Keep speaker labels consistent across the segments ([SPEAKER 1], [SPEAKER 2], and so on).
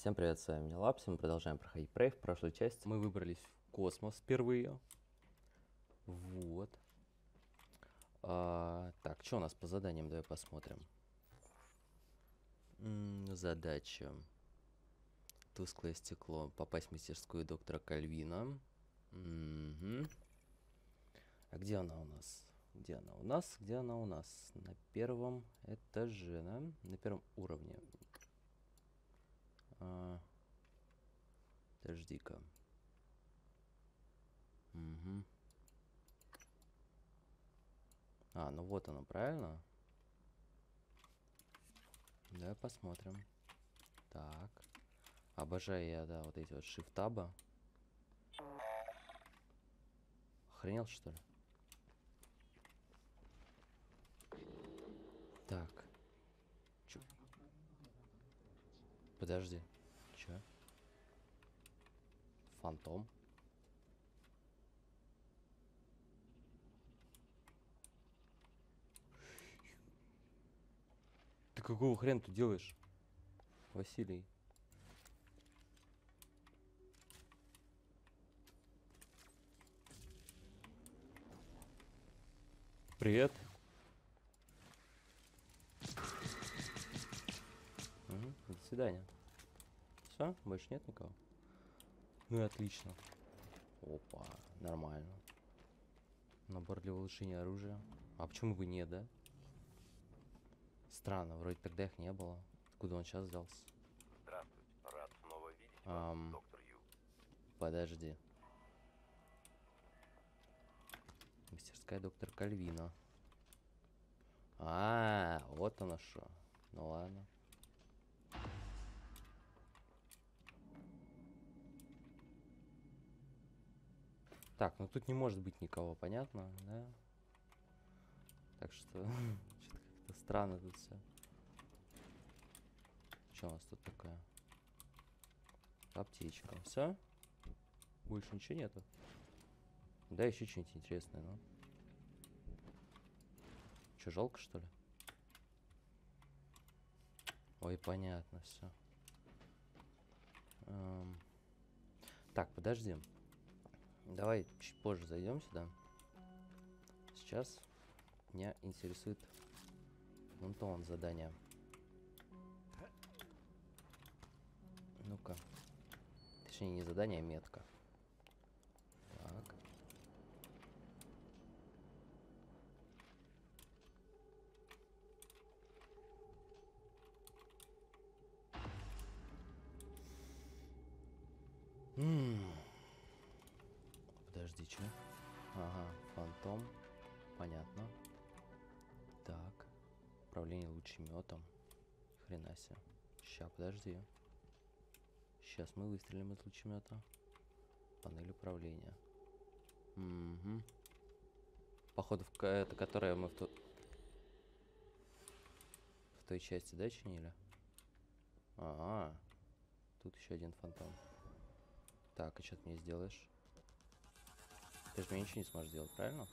[SPEAKER 1] Всем привет, с вами Лапси, мы продолжаем проходить Prey. В прошлой части мы выбрались в космос впервые. Вот. Так, что у нас по заданиям, давай посмотрим. Задача. Тусклое стекло. Попасть в мастерскую доктора Кальвина. Угу. А где она у нас? Где она у нас? Где она у нас? На первом этаже, да? На первом уровне. Подожди-ка. Угу. Ну вот она, правильно? Давай посмотрим. Так. Обожаю я, да, вот эти вот shift-таба. Охренел, что ли? Так. Чё? Подожди. Чё? Фантом? Ты какого хрена тут делаешь, Василий? Привет. До свидания. Все? Больше нет никого? Ну и отлично. Опа, нормально. Набор для улучшения оружия. А почему бы нет, да? Странно, вроде тогда их не было. Откуда он сейчас взялся?
[SPEAKER 2] Здравствуйте, рад снова видеть вас, доктор Ю.
[SPEAKER 1] Подожди. Мастерская доктора Кальвина. Вот оно что. Ну ладно. Так, ну тут не может быть никого, понятно, да? Так что что-то как-то странно тут все. Что у нас тут такое? Аптечка. Все? Больше ничего нету? Да, еще что-нибудь интересное, ну. Че, жалко, что ли? Ой, понятно, все. Так, подожди. Давай чуть позже зайдем сюда. Сейчас меня интересует вон то вон задание. Ну-ка. Точнее, не задание, а метка. Так. Подожди, что? Ага, фантом. Понятно. Так. Управление лучеметом. Хрена себе. Ща, подожди. Сейчас мы выстрелим из лучемета. Панель управления. Угу. Походу, это которая мы в той части, да, чинили? Тут еще один фантом. Так, и что ты мне сделаешь? Ты же мне ничего не сможешь сделать, правильно?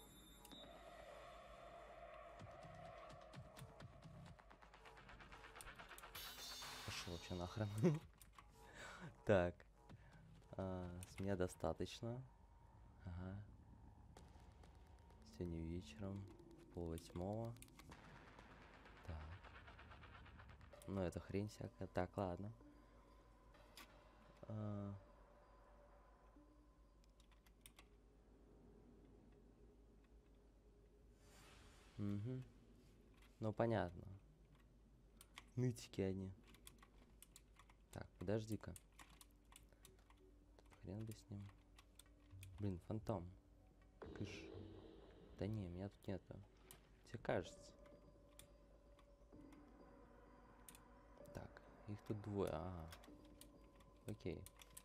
[SPEAKER 1] Пошел вообще нахрен. Так. С меня достаточно. Ага. Сегодня вечером. В 7:30. Так. Ну, это хрень всякая. Так, ладно. Угу. Ну, понятно. Нытики они. Так, подожди-ка. Хрен бы с ним. Блин, фантом. Кыш. Да не, меня тут нету. Тебе кажется. Так, их тут двое. Окей.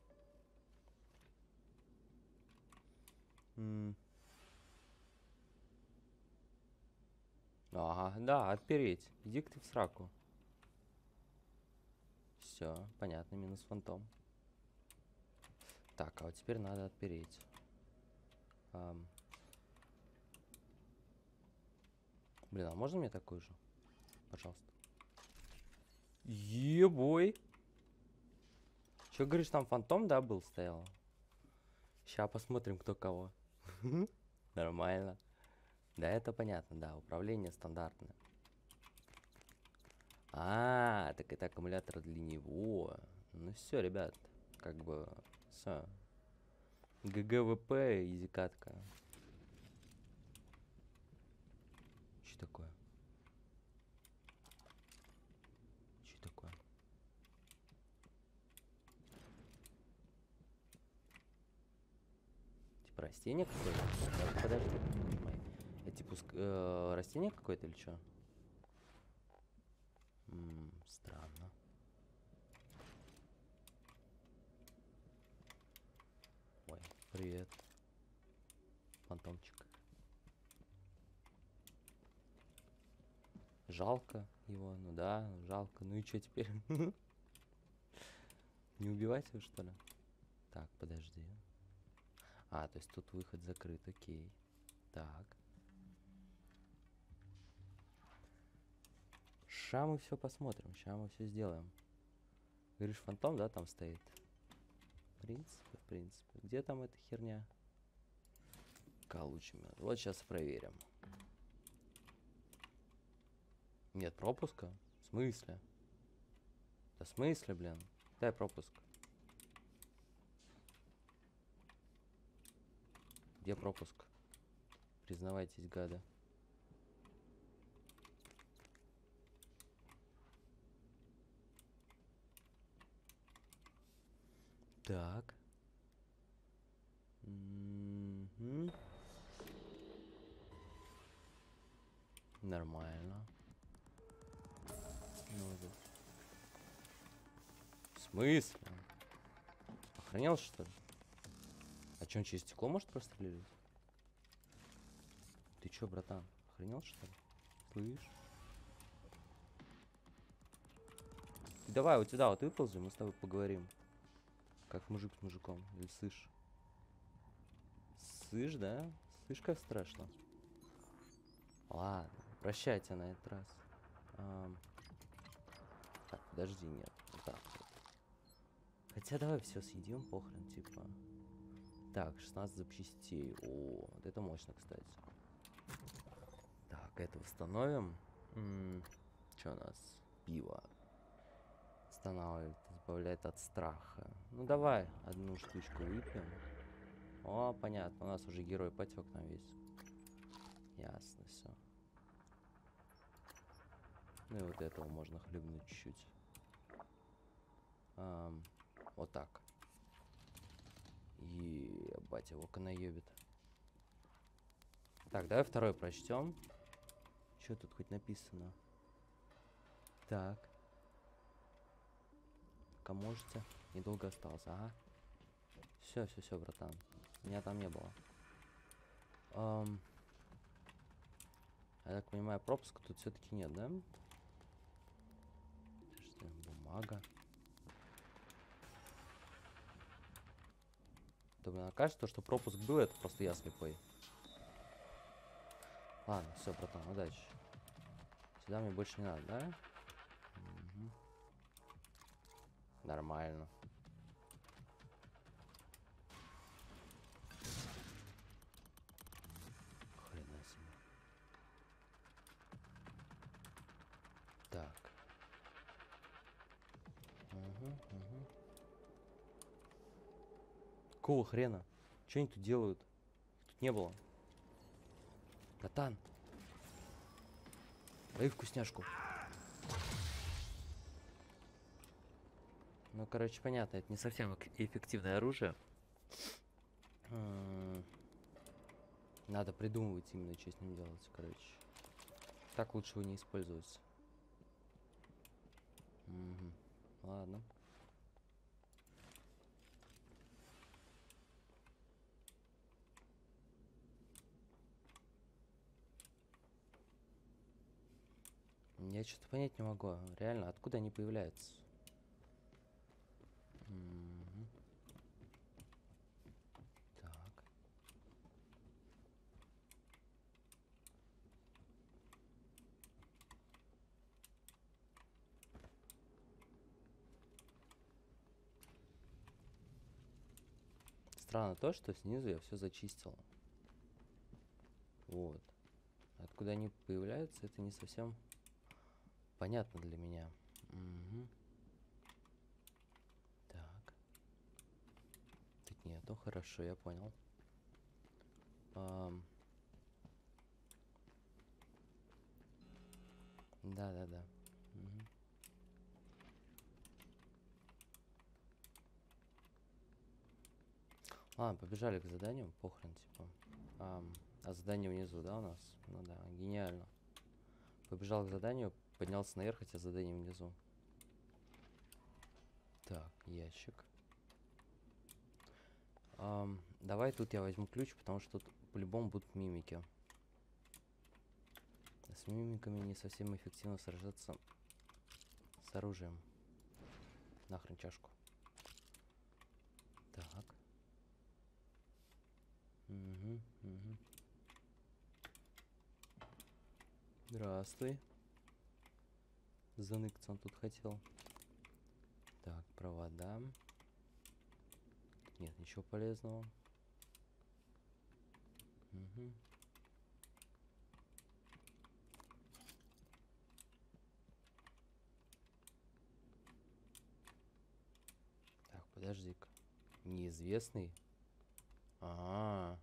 [SPEAKER 1] Ага, да, отпереть. Иди-ка ты в сраку. Все, понятно, минус фантом. Так, а вот теперь надо отпереть. Блин, а можно мне такой же? Пожалуйста. Ебой! Че, говоришь, там фантом, да, был, стоял? Сейчас посмотрим, кто кого. Нормально. Да, это понятно, да, управление стандартное. А, так это аккумулятор для него. Ну все, ребят, как бы, все. ГГВП, изи катка. Что такое? Что такое? Типа растение какое-то? Подожди, не понимаю. Это типа растение какое-то или что? Странно. Ой, привет. Фантомчик. Жалко его, ну да, жалко. Ну и что теперь? Не убивать его, что ли? Так, подожди. А, то есть тут выход закрыт, окей. Так. Ща мы все посмотрим, ща мы все сделаем. Говоришь, фантом, да, там стоит? В принципе. Где там эта херня? Получим. Вот сейчас проверим. Нет пропуска? В смысле? Да в смысле, блин? Дай пропуск. Где пропуск? Признавайтесь, гады. Так. Нормально. Ну, да. В смысле? Охренел, что ли? А чё, он через стекло может прострелить? Ты чё, братан? Охренел, что ли? Слышь? Давай, вот сюда вот выползи, мы с тобой поговорим. Как мужик с мужиком. Или слышь? Слышь, да? Слышь, как страшно. Ладно, прощайте на этот раз. Так, подожди, нет. Вот так вот. Хотя давай все съедим, похрен, типа. Так, 16 запчастей. О, вот это мощно, кстати. Так, это восстановим. Что у нас? Пиво. Останавливает, избавляет от страха. Ну давай, одну штучку выпьем. О, понятно, у нас уже герой потек там весь. Ясно, все. Ну и вот этого можно хлебнуть чуть-чуть. Вот так. Ебать, его наебит. Так, давай второй прочтем. Что тут хоть написано? Так. Пока можете. Недолго осталось, ага. Все, братан. Меня там не было. Я так понимаю, пропуска тут все-таки нет, да? Что, бумага. Да, блин, окажется, что пропуск был, это просто я слепой. Ладно, все, братан, удачи. Сюда мне больше не надо, да? Угу. Нормально. Хрена себе. Так. Угу. Какого хрена? Что они тут делают? Тут не было. Братан. Дай вкусняшку. Ну, короче, понятно, это не совсем эффективное оружие. Надо придумывать именно, что с ним делать, короче. Так лучше его не использовать. Угу. Ладно. Я что-то понять не могу. Реально, откуда они появляются? Так. странно то, что снизу я все зачистил. Вот. Откуда они появляются, это не совсем понятно для меня. Угу. Так. Тут нету, хорошо, я понял. Да. Угу. Ладно, побежали к заданию, похрен, типа. А задание внизу, да, у нас? Ну да, гениально. Побежал к заданию, поднялся наверх, хотя задание внизу. Так, ящик. Давай тут я возьму ключ, потому что тут по-любому будут мимики. С мимиками не совсем эффективно сражаться с оружием. Нахрен чашку. Так. Угу. Здравствуй. Заныкаться он тут хотел. Так, провода. Нет, ничего полезного. Угу. Так, подожди-ка. Неизвестный? А-а-а.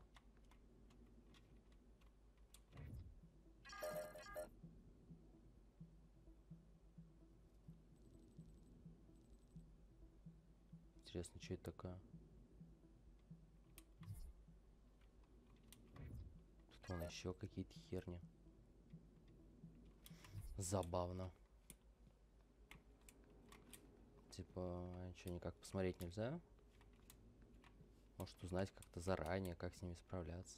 [SPEAKER 1] Интересно, что это такое? Тут вон еще какие-то херни. Забавно. Типа, что, никак посмотреть нельзя? Может узнать как-то заранее, как с ними справляться.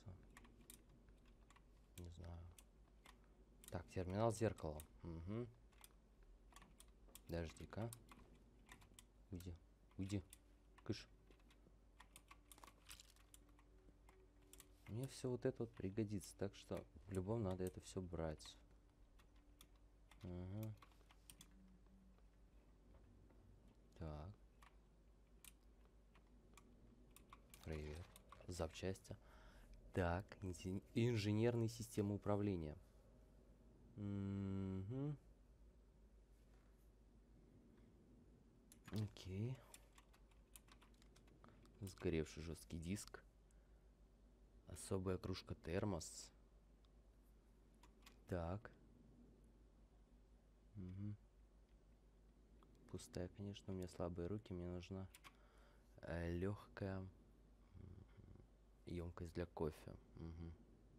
[SPEAKER 1] Не знаю. Так, терминал зеркала. Угу. Подожди-ка. Уйди. Кыш. Мне все вот это вот пригодится, так что в любом надо это все брать. Угу. Так. Привет. Запчасти. Так, инженерные системы управления. Угу. Окей. Сгоревший жесткий диск. Особая кружка термос. Так. Угу. Пустая, конечно, у меня слабые руки. Мне нужна легкая емкость для кофе. Угу.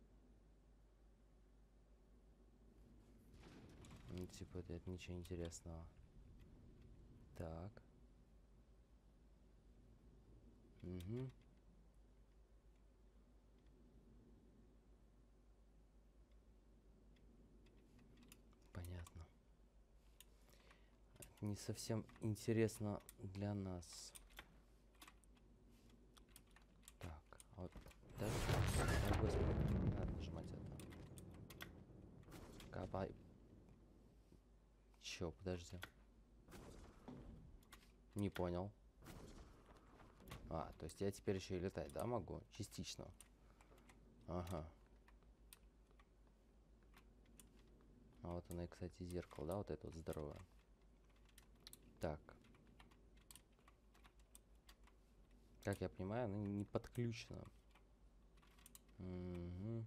[SPEAKER 1] Ну, типа, это ничего интересного. Так. Угу. Понятно. Это не совсем интересно для нас. Так, вот. Даже... Ой, господи, не надо нажимать это. Кабай. Чё, подожди. Не понял. А, то есть я теперь еще и летать, да, могу? Частично. Ага. А вот она, кстати, зеркало, да, вот это вот здоровое. Так. Как я понимаю, она не подключена. Угу.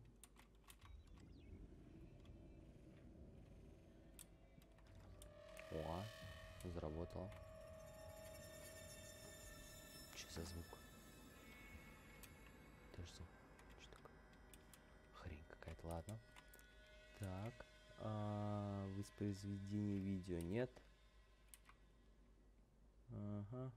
[SPEAKER 1] О, заработало. Что за звук? Подожди. Что такое? Хрень какая-то, ладно. Так. Воспроизведение видео нет. Ага.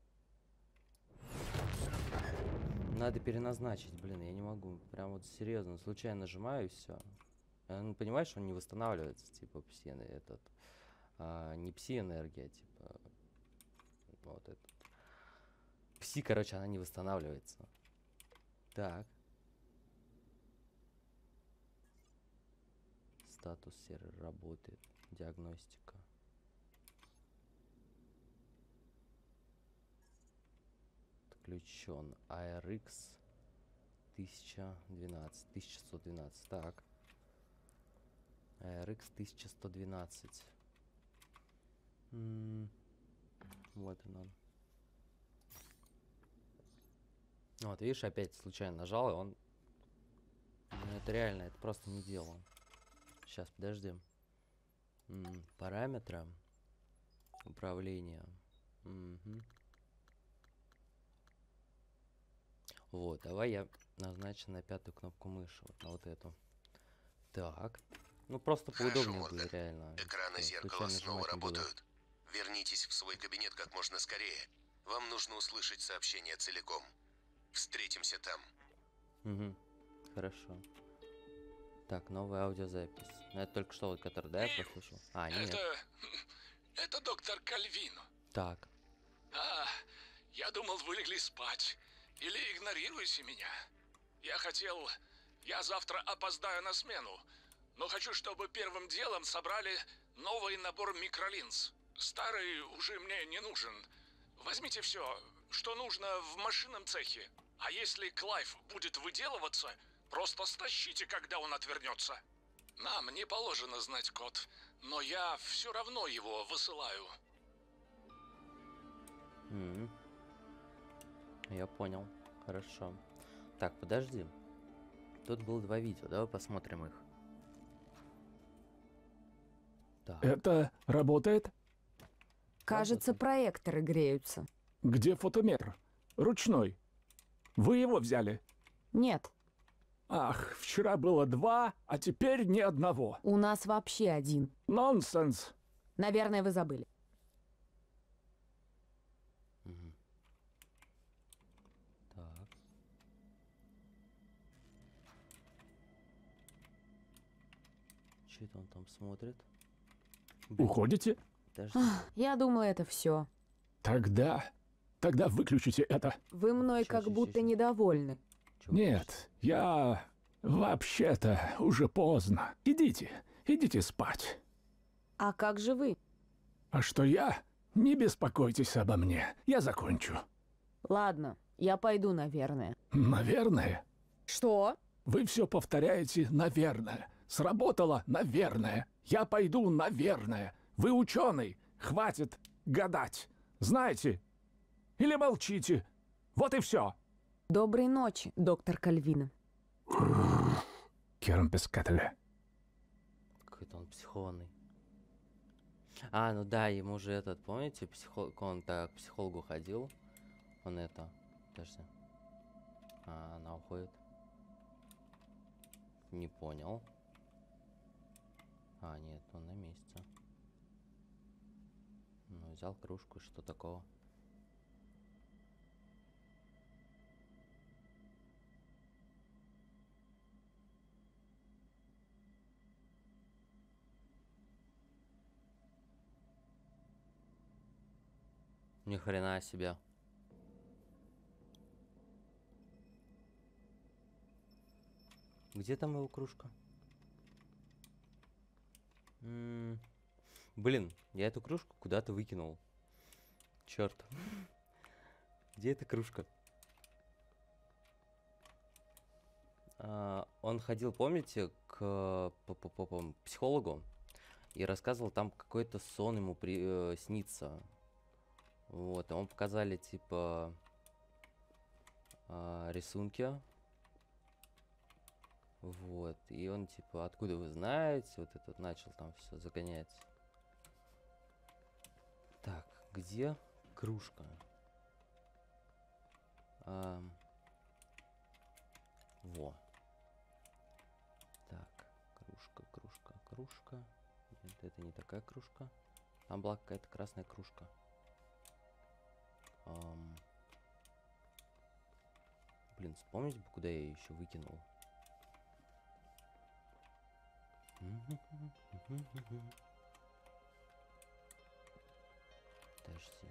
[SPEAKER 1] Надо переназначить, блин, я не могу. Прям вот серьезно, случайно нажимаю и все. Ну, понимаешь, он не восстанавливается, типа, этот. Не пси-энергия, типа. Вот этот. Пси, короче, она не восстанавливается. Так. Статус сервер работает. Диагностика. включен. ARX 1112. Так. ARX 1112. Вот он. Вот, видишь, опять случайно нажал, и он... Ну, это реально, это просто не дело. Сейчас, подожди. Параметры. Управление. Угу. Вот, давай я назначу на 5-ю кнопку мыши, вот на вот эту. Так. Ну, просто поудобнее будет, реально.
[SPEAKER 3] Экраны зеркала снова работают. Вернитесь в свой кабинет как можно скорее. Вам нужно услышать сообщение целиком. Встретимся там.
[SPEAKER 1] Угу. Хорошо. Так, новая аудиозапись. Ну, это только что, вот, который, да, я прослушал? А, нет.
[SPEAKER 4] Это доктор Кальвин.
[SPEAKER 1] Так.
[SPEAKER 4] Я думал, вы легли спать. Или игнорируете меня. Я завтра опоздаю на смену. Но хочу, чтобы первым делом собрали новый набор микролинз. Старый уже мне не нужен. Возьмите все, что нужно в машинном цехе. А если Клайв будет выделываться, просто стащите, когда он отвернется. Нам не положено знать код, но я все равно его высылаю.
[SPEAKER 1] Я понял. Хорошо. Так, подожди. Тут было 2 видео, давай посмотрим их. Так.
[SPEAKER 5] Это работает?
[SPEAKER 6] Кажется, проекторы греются.
[SPEAKER 5] Где фотометр? Ручной. Вы его взяли?
[SPEAKER 6] Нет,
[SPEAKER 5] Ах, вчера было 2, а теперь ни одного.
[SPEAKER 6] у нас вообще 1.
[SPEAKER 5] Нонсенс.
[SPEAKER 6] Наверное, вы забыли.
[SPEAKER 1] Мгм. Так. Что это он там смотрит? Блин,
[SPEAKER 5] Уходите?
[SPEAKER 1] подожди.
[SPEAKER 6] Я думала, это все.
[SPEAKER 5] Тогда выключите это.
[SPEAKER 6] Вы мной
[SPEAKER 1] Чё,
[SPEAKER 6] как
[SPEAKER 1] чё,
[SPEAKER 6] будто
[SPEAKER 1] чё, чё?
[SPEAKER 6] недовольны.
[SPEAKER 1] Чё
[SPEAKER 5] Нет, я... Вообще-то уже поздно. Идите спать.
[SPEAKER 6] А как же вы?
[SPEAKER 5] А что я? Не беспокойтесь обо мне. Я закончу.
[SPEAKER 6] Ладно, я пойду, наверное.
[SPEAKER 5] Наверное.
[SPEAKER 6] Что?
[SPEAKER 5] Вы все повторяете «наверное». Сработало «наверное». Я пойду «наверное». Вы ученый. Хватит гадать. Знаете? Или молчите. Вот и все.
[SPEAKER 6] Доброй ночи, доктор Кальвин.
[SPEAKER 5] Кермпескателя.
[SPEAKER 1] Какой-то он психованный. А, ну да, ему же этот, помните, он так к психологу ходил. Он это... Подожди. А, она уходит. Не понял. А, нет, он на месте. Ну, взял кружку, что такого? Ни хрена себе. Где там его кружка? Блин, я эту кружку куда-то выкинул. Черт. Где эта кружка? Он ходил, помните, к психологу и рассказывал, там какой-то сон ему снится. Вот, а он показали, типа, рисунки. Вот, и он, типа, откуда вы знаете, вот этот начал там все загонять. Так, где кружка? Во. Так, кружка. Нет, это не такая кружка. Там была какая-то красная кружка. Блин, вспомнить бы, куда я ее еще выкинул. Подожди.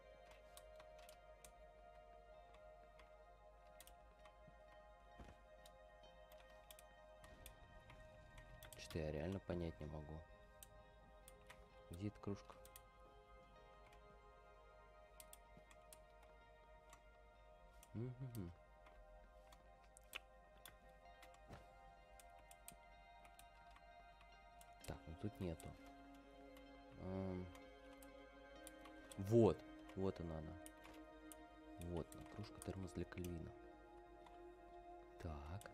[SPEAKER 1] Что я реально понять не могу. Где эта кружка? Мгм. Так, ну тут нету. Вот. Вот она. Вот она, кружка термос для Кальвина. Так.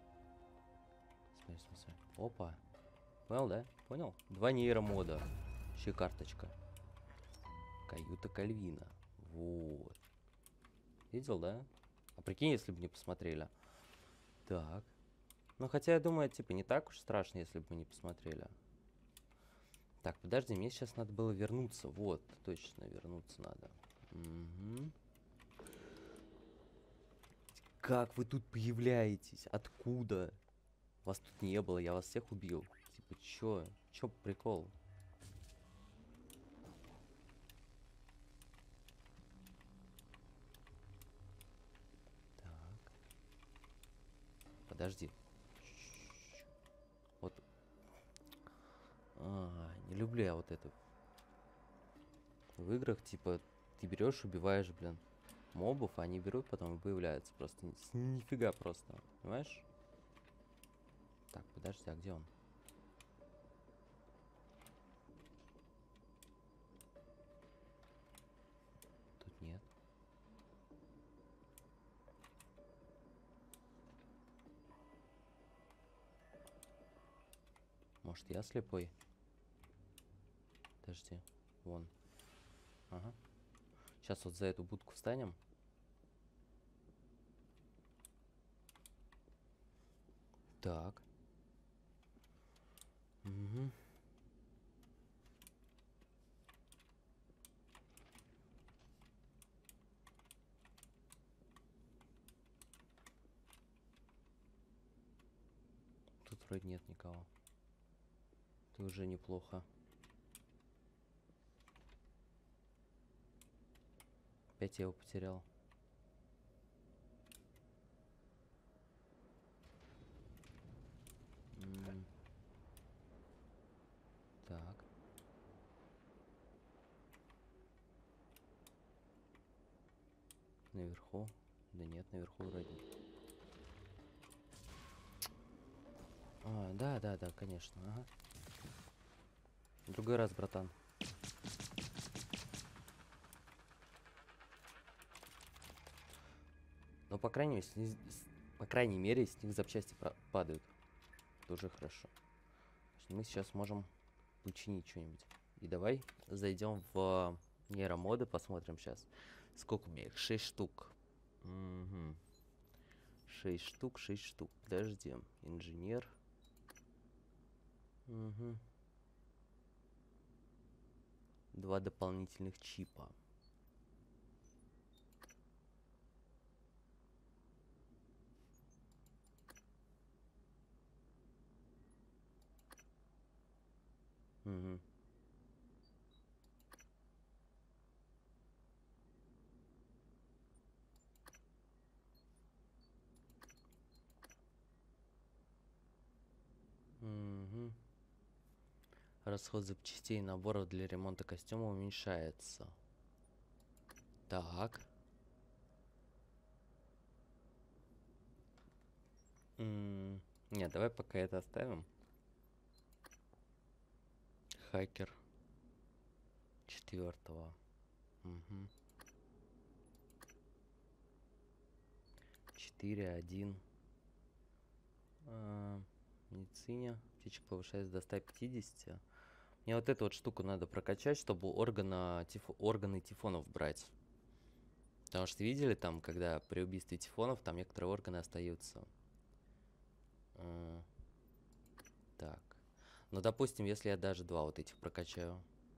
[SPEAKER 1] Смотри. Опа. Понял, да? Понял? 2 нейромода. Еще и карточка. Каюта Кальвина. Вот. Видел, да? А прикинь, если бы не посмотрели. Так. Ну, хотя, я думаю, типа, не так уж страшно, если бы мы не посмотрели. Так, подожди, мне сейчас надо было вернуться. Вот, точно, вернуться надо. Угу. Как вы тут появляетесь? Откуда? Вас тут не было, я вас всех убил. Типа, чё? Чё прикол? Так. Подожди. Вот. Не люблю я вот это. В играх, типа, ты берешь, убиваешь, блин, мобов, а они берут, потом и появляются. Просто нифига просто. Понимаешь? Так, подожди, а где он? Тут нет. Может, я слепой? Подожди. Вон. Ага. Сейчас вот за эту будку встанем. Так. Угу. Тут вроде нет никого. Это уже неплохо. Опять я его потерял. Так. Наверху? Да нет, наверху вроде. Да, конечно. Ага. В другой раз, братан. Но по крайней мере, по крайней мере, с них запчасти падают. Это уже хорошо. Мы сейчас можем починить что-нибудь. И давай зайдем в нейромоды, посмотрим сейчас. Сколько у меня их? 6 штук. Угу. 6 штук, 6 штук. Подожди. Инженер. Угу. 2 дополнительных чипа. Угу. Угу. Расход запчастей и наборов для ремонта костюма уменьшается. Так. Нет, давай пока это оставим. Хакер 4-го. Угу. 4-1. Медицине. Птичек повышается до 150. Мне вот эту вот штуку надо прокачать, чтобы органы тифонов брать. Потому что видели там, когда при убийстве тифонов, там некоторые органы остаются. Так. Ну, допустим, если я даже 2 вот этих прокачаю.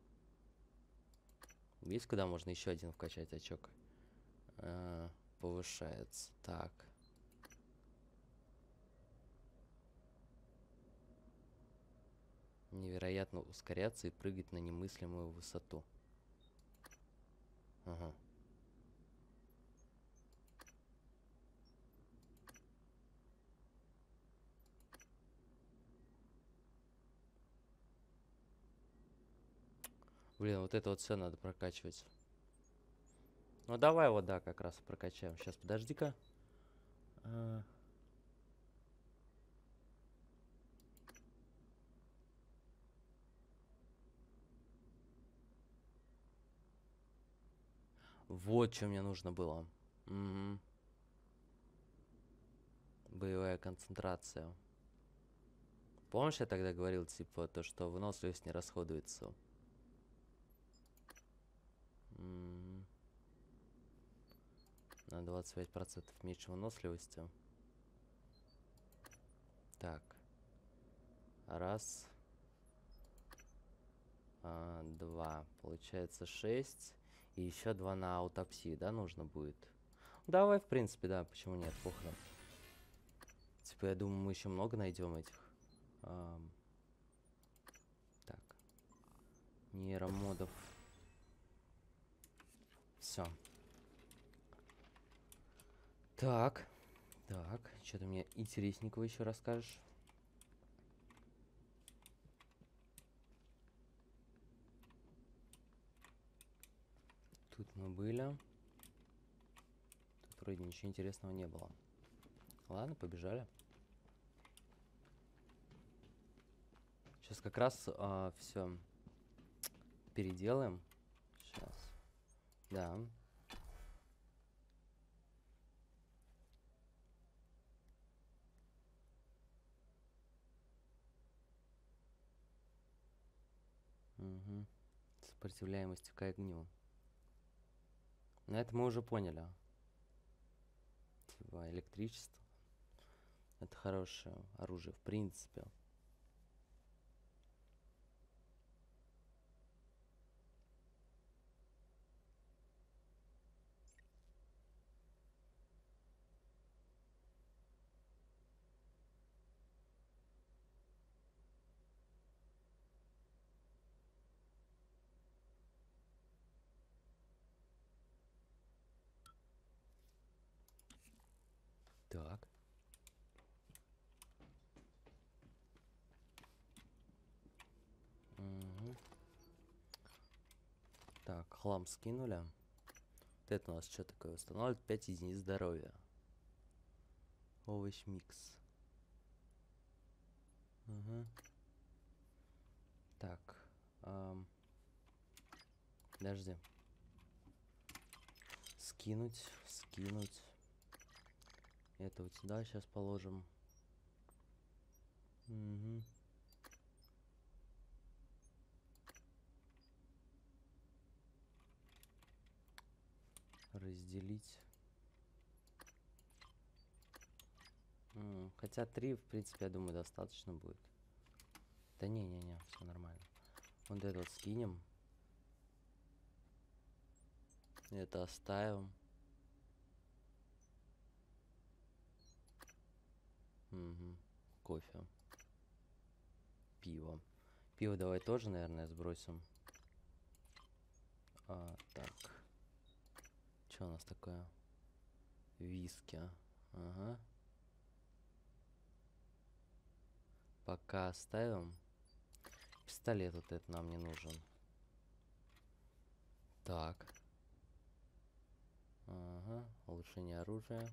[SPEAKER 1] Есть куда можно еще один вкачать очок? Повышается. Так. Невероятно ускоряться и прыгать на немыслимую высоту. Ага. Блин, вот это вот все надо прокачивать. Ну давай вот, да, как раз прокачаем. Сейчас, подожди-ка. Вот что мне нужно было. Мгм. Боевая концентрация. Помнишь, я тогда говорил, типа, то, что выносливость не расходуется? Мгм. На 25% меньше выносливости. Так. Раз. Два. Получается 6. И еще 2 на аутопсии, да, нужно будет? Давай, в принципе, да, почему нет, похрен. Типа, я думаю, мы еще много найдем этих. Так. Нейромодов. Все. Так. Так. Что ты мне интересненького еще расскажешь? Тут мы были. Тут вроде ничего интересного не было. Ладно, побежали. Сейчас как раз все переделаем. Сейчас. Да. Угу. Сопротивляемость к огню. Но это мы уже поняли. Типа электричество. Это хорошее оружие, в принципе. Так. Угу. Так, хлам скинули. Вот это у нас что такое? Устанавливает 5 единиц здоровья. Овощ микс. Угу. Так. Подожди. Скинуть, скинуть. Это вот сюда сейчас положим. Угу. Разделить. Хотя 3, в принципе, я думаю, достаточно будет. Да не-не-не, все нормально. Вот это вот скинем. Это оставим. Угу. Кофе. Пиво. Пиво давай тоже, наверное, сбросим. Так. Что у нас такое? Виски. Ага. Пока оставим. Пистолет вот этот нам не нужен. Так. Ага. Улучшение оружия.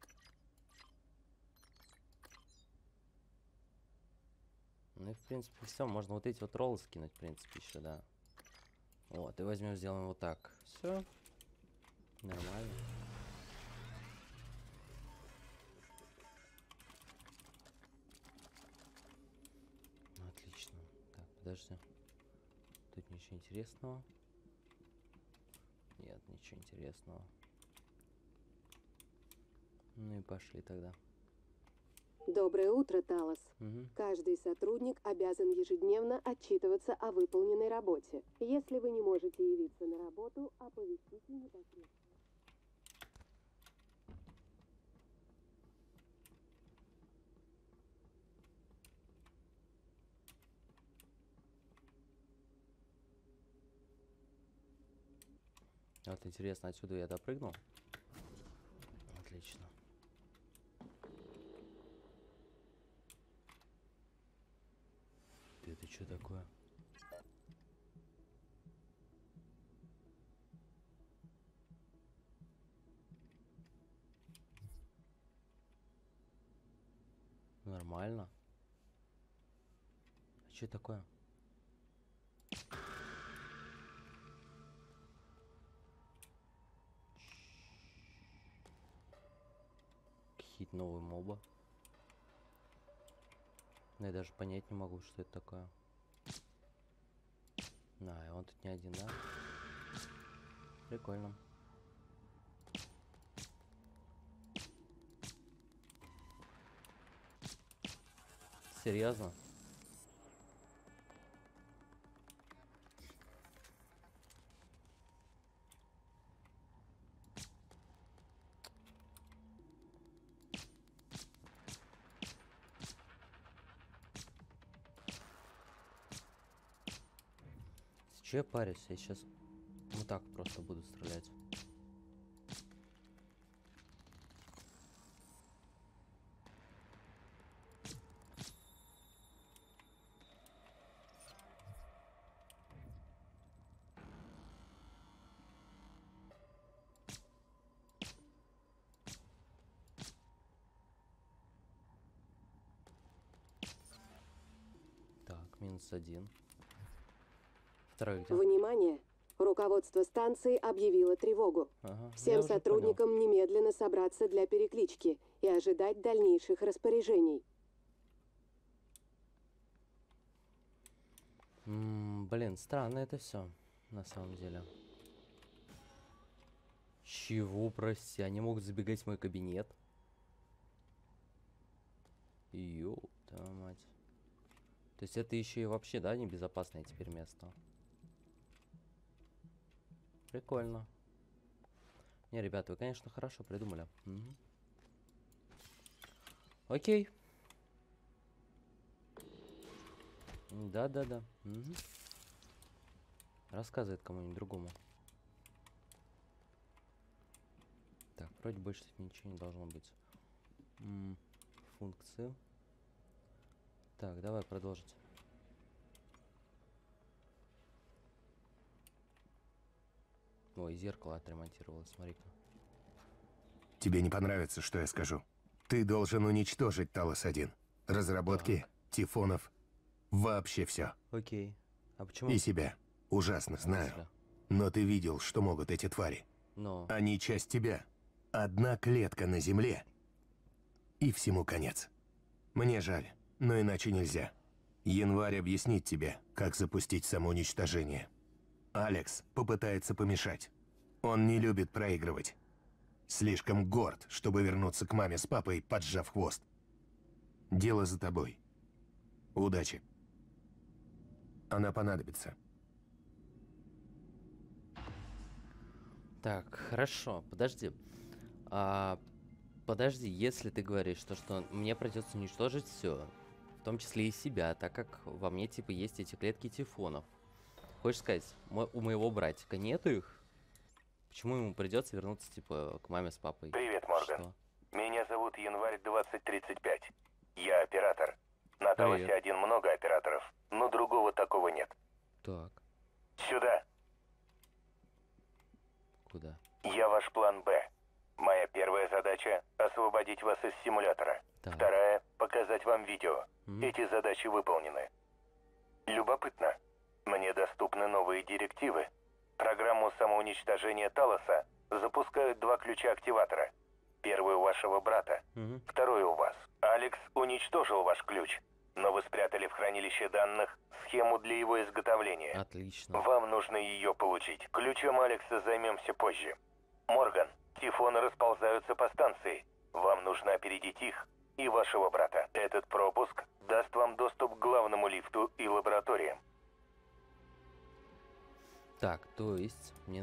[SPEAKER 1] Ну и в принципе все. Можно вот эти вот роллы скинуть, в принципе, еще, да. Вот, и возьмем, сделаем вот так. Все. Нормально. Отлично. Так, подожди. Тут ничего интересного. Нет, ничего интересного. Ну и пошли тогда.
[SPEAKER 7] Доброе утро, Талос.
[SPEAKER 1] Угу.
[SPEAKER 7] Каждый сотрудник обязан ежедневно отчитываться о выполненной работе. Если вы не можете явиться на работу, оповестите непосредственно.
[SPEAKER 1] Вот интересно, отсюда я допрыгнул? Отлично. Это что такое? Нормально. А что такое? Какие-то новые моба. Но я даже понять не могу, что это такое. Да, и он тут не один, да? Прикольно. Серьезно? Че я парюсь? Я сейчас вот так просто буду стрелять. Так, -1. Второй где?
[SPEAKER 7] Внимание! Руководство станции объявило тревогу.
[SPEAKER 1] Ага,
[SPEAKER 7] Всем
[SPEAKER 1] я уже
[SPEAKER 7] сотрудникам немедленно собраться для переклички и ожидать дальнейших распоряжений.
[SPEAKER 1] Блин, странно это все, на самом деле. Чего, прости, они могут забегать в мой кабинет? Ёпта мать. То есть это еще и вообще, да, небезопасное теперь место? Прикольно. Не, ребята, вы, конечно, хорошо придумали. Угу. Окей. Да-да-да. Угу. Рассказывает кому-нибудь другому. Так, вроде больше тут ничего не должно быть. Функции. Так, давай продолжить. Ой, зеркало отремонтировалось, смотри-ка.
[SPEAKER 3] Тебе не понравится, что я скажу. Ты должен уничтожить Талос-1. Разработки, Тифонов, вообще все.
[SPEAKER 1] Окей. А почему?
[SPEAKER 3] И себя. Ужасно, знаю.
[SPEAKER 1] Зря.
[SPEAKER 3] Но ты видел, что могут эти твари.
[SPEAKER 1] Но.
[SPEAKER 3] Они часть тебя. Одна клетка на земле. И всему конец. Мне жаль, но иначе нельзя. Январь объяснит тебе, как запустить самоуничтожение. Алекс попытается помешать. Он не любит проигрывать. Слишком горд, чтобы вернуться к маме с папой, поджав хвост. Дело за тобой. Удачи. Она понадобится.
[SPEAKER 1] Так, хорошо, подожди. Подожди, если ты говоришь, что мне придется уничтожить все, в том числе и себя, так как во мне типа есть эти клетки Тифонов. Хочешь сказать, у моего братика нету их? Почему ему придется вернуться типа к маме с папой?
[SPEAKER 3] Привет, Морган.
[SPEAKER 1] Что?
[SPEAKER 3] Меня зовут Январь 2035. Я оператор. На Талосе один много операторов, но другого такого нет.
[SPEAKER 1] Так,
[SPEAKER 3] Сюда.
[SPEAKER 1] куда?
[SPEAKER 3] Я ваш план Б. Моя первая задача – освободить вас из симулятора.
[SPEAKER 1] Так.
[SPEAKER 3] Вторая – показать вам видео. Эти задачи выполнены. Любопытно. Мне доступны новые директивы. Программу самоуничтожения Талоса запускают 2 ключа-активатора. Первый у вашего брата, второй у вас. Алекс уничтожил ваш ключ, но вы спрятали в хранилище данных схему для его изготовления.
[SPEAKER 1] Отлично.
[SPEAKER 3] Вам нужно ее получить. Ключом Алекса займемся позже. Морган, Тифоны расползаются по станции. Вам нужно опередить их и вашего брата. Этот пропуск даст вам доступ к главному лифту и лабораториям.
[SPEAKER 1] Так, то есть мне...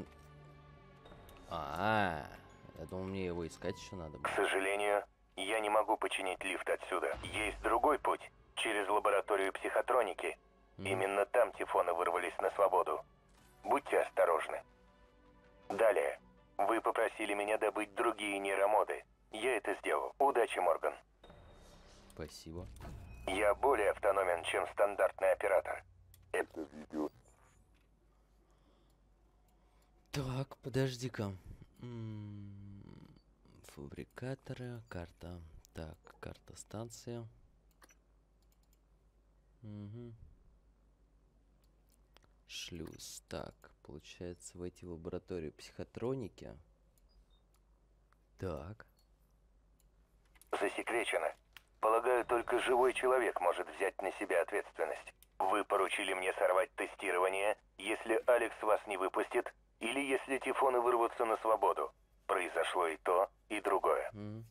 [SPEAKER 1] я думал, мне его искать еще надо.
[SPEAKER 3] К сожалению, я не могу починить лифт отсюда. Есть другой путь. Через лабораторию психотроники. Именно там Тифоны вырвались на свободу. Будьте осторожны. Далее. Вы попросили меня добыть другие нейромоды. Я это сделал. Удачи, Морган.
[SPEAKER 1] Спасибо.
[SPEAKER 3] Я более автономен, чем стандартный оператор. Это видео.
[SPEAKER 1] Так, подожди-ка. Фабрикаторы, карта. Так, карта станции. Угу. Шлюз. Так, получается войти в лабораторию психотроники. Так.
[SPEAKER 3] Засекречено. Полагаю, только живой человек может взять на себя ответственность. Вы поручили мне сорвать тестирование, если Алекс вас не выпустит, или если тифоны вырвутся на свободу. Произошло и то, и другое.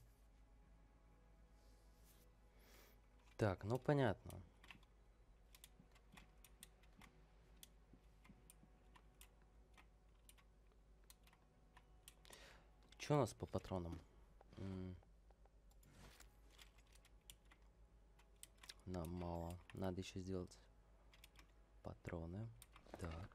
[SPEAKER 1] Так, ну понятно. Что у нас по патронам? Нам мало. Надо еще сделать патроны. Так.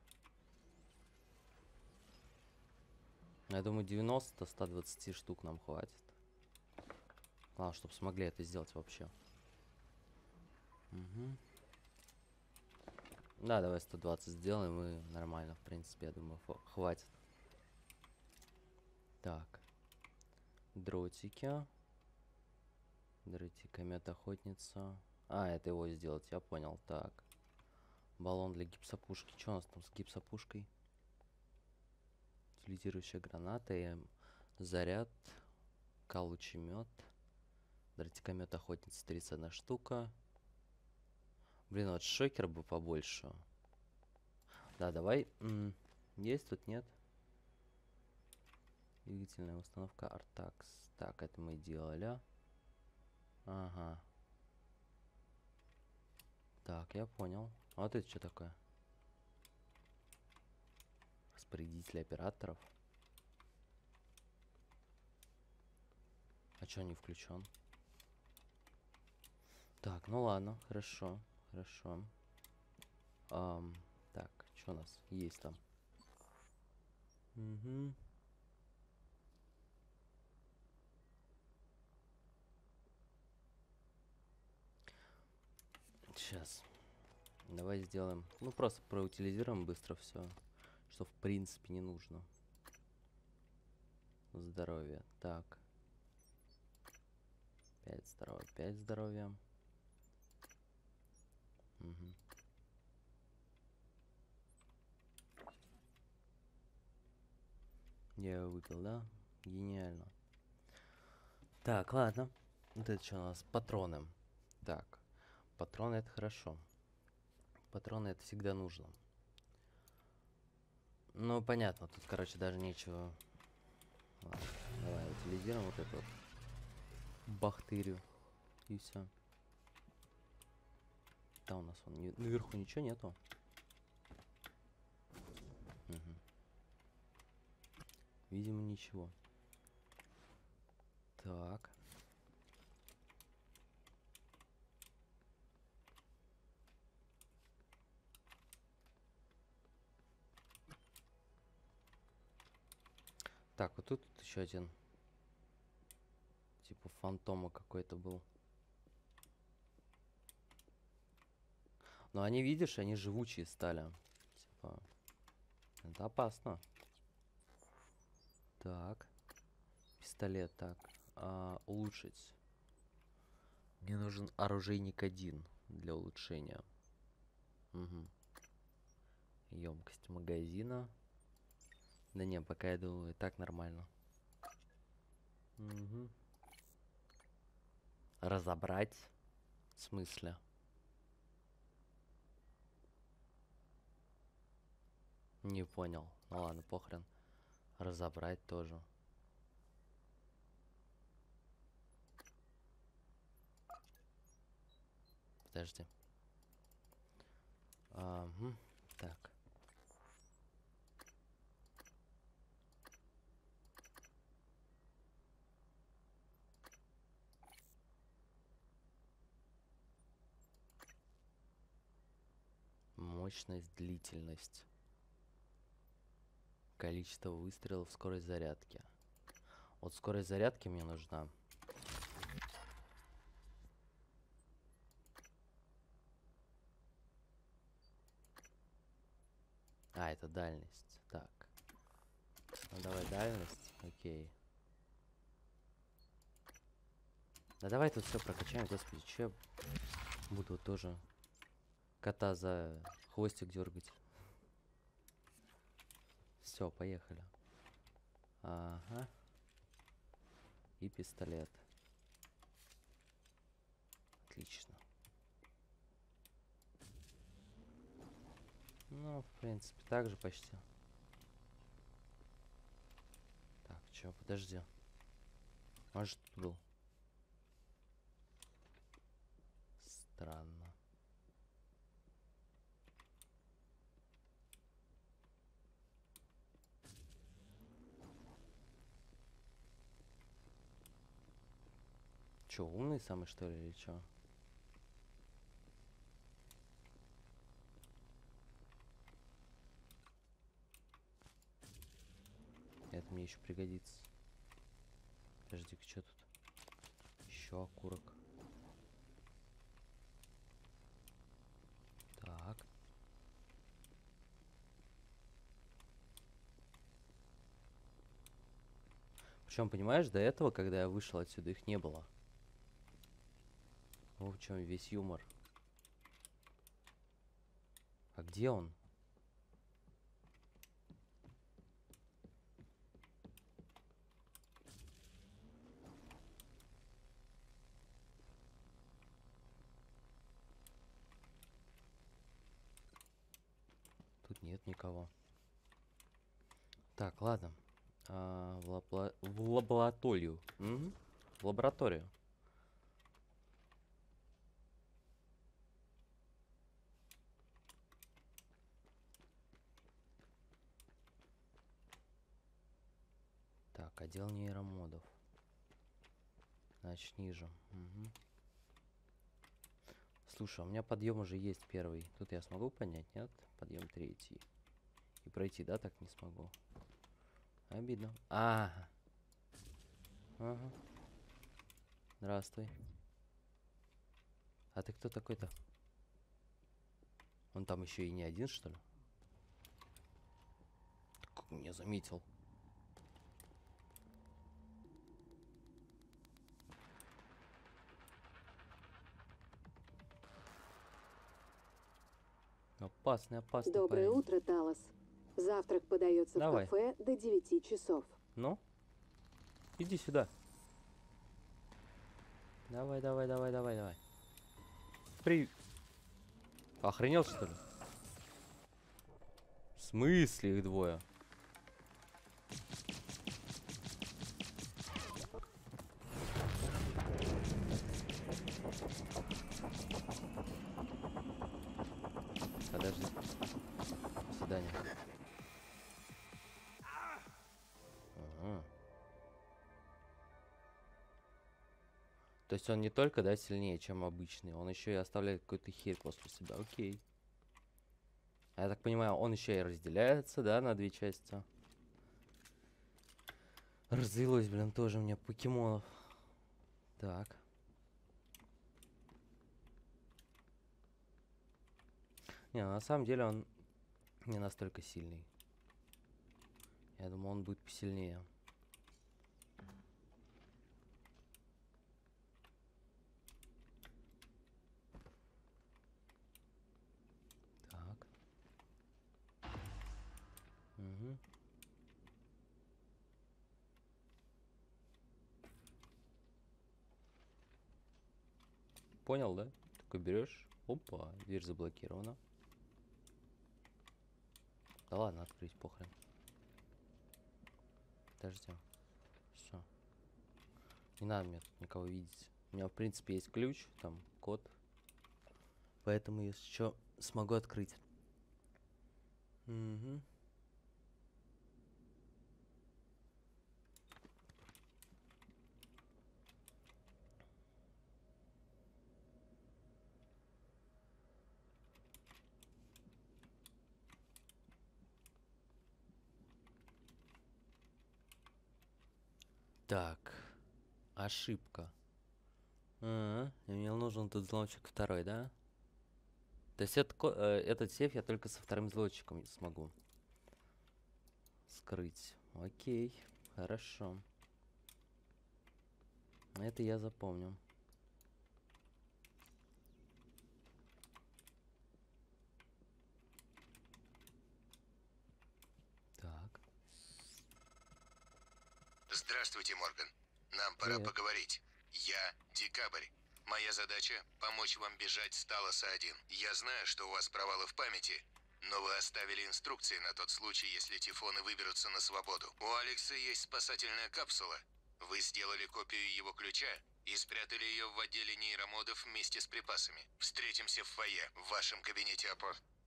[SPEAKER 1] Я думаю, 90-120 штук нам хватит. Главное, чтобы смогли это сделать вообще. Угу. Да, давай 120 сделаем, и нормально, в принципе, я думаю, хватит. Так. Дротики. Дротикомет охотница. А, это его сделать, я понял. Так. Баллон для гипсопушки. Что у нас там с гипсопушкой? Утилизирующая граната и заряд. Калучемет. Дротикомет охотница 31 штука. Блин, вот шокер бы побольше. Да, давай. Есть тут, нет? Двигательная установка Артакс. Так, это мы делали. Ага. Так, я понял. А вот это что такое? Распорядитель операторов. А чё не включен? Так, ну ладно, хорошо. Хорошо. Так, что у нас есть там? Угу. Сейчас. Давай сделаем. Ну, просто проутилизируем быстро все, что в принципе не нужно. Здоровье. Так. 5 здоровья. 5 здоровья. Угу. Я его выпил, да? Гениально. Так, ладно. Вот это что у нас? Патроны. Так. Патроны это хорошо. Патроны это всегда нужно. Ну, понятно. Тут, короче, даже нечего. Ладно, давай утилизируем вот эту вот бахтерию. И все. Там у нас наверху ничего нету. Угу. Видимо, ничего. Так. Так, вот тут еще один. Типа фантома какой-то был. Но они, видишь, они живучие стали. Типа, это опасно. Так. Пистолет, так. Улучшить. Мне нужен оружейник 1 для улучшения. Угу. Емкость магазина. Да не, пока я думаю, и так нормально. Угу. Разобрать? В смысле? Не понял. Ну ладно, похрен. Разобрать тоже. Подожди. Так. Мощность, длительность. Количество выстрелов, скорость зарядки. Вот скорость зарядки мне нужна. А, это дальность. Так. Ну давай дальность. Окей. Да давай тут все прокачаем, господи, че я буду тоже кота за хвостик дергать. Все, поехали. Ага. И пистолет. Отлично. Ну, в принципе, так же почти. Так, чё, подожди. Может, тут был? Странно. Чё, умный самый, что ли, или чё? Это мне еще пригодится. Подожди-ка, что тут? Еще окурок. Так. Причем, понимаешь, до этого, когда я вышел отсюда, их не было. Вот в чем весь юмор. А где он? Тут нет никого. Так, ладно. В лабораторию. Мгм. В лабораторию. Так, отдел нейромодов. Значит, ниже. Мгм. Слушай, у меня подъем уже есть первый. Тут я смогу поднять, нет? Подъем третий. И пройти, да, так не смогу. Обидно. Ага. Здравствуй. А ты кто такой-то? Он там еще и не один, что ли? Как меня заметил. Опасный, опасный
[SPEAKER 7] Доброе
[SPEAKER 1] парень.
[SPEAKER 7] утро, Талос. Завтрак подается
[SPEAKER 1] Давай.
[SPEAKER 7] в кафе до 9 часов.
[SPEAKER 1] Ну? Иди сюда. Давай, давай, давай, давай, давай. Охренел, что ли? В смысле их двое? Подожди. До свидания. Ага. То есть он не только, да, сильнее, чем обычный, он еще и оставляет какую-то херь после себя. Окей. А я так понимаю, он еще и разделяется, да, на две части. Развелось, блин, тоже мне покемонов. Так. Не, на самом деле он не настолько сильный. Я думаю, он будет посильнее. Так. Угу. Понял, да? Такой берешь. Опа, дверь заблокирована. Да ладно, открыть, похрен. Подожди. Все. Не надо мне тут никого видеть. У меня, в принципе, есть ключ, там, код. Поэтому, если что, смогу открыть. Угу. Так. Ошибка. И мне нужен тут взломчик второй, да? То есть этот сейф я только со вторым взломчиком смогу скрыть. Окей, хорошо. Это я запомню.
[SPEAKER 3] Здравствуйте, Морган. Нам пора
[SPEAKER 1] Привет.
[SPEAKER 3] поговорить. Я Декабрь. Моя задача — помочь вам бежать с Талоса-1. Я знаю, что у вас провалы в памяти, но вы оставили инструкции на тот случай, если Тифоны выберутся на свободу. У Алекса есть спасательная капсула. Вы сделали копию его ключа и спрятали ее в отделе нейромодов вместе с припасами. Встретимся в фойе, в вашем кабинете опор.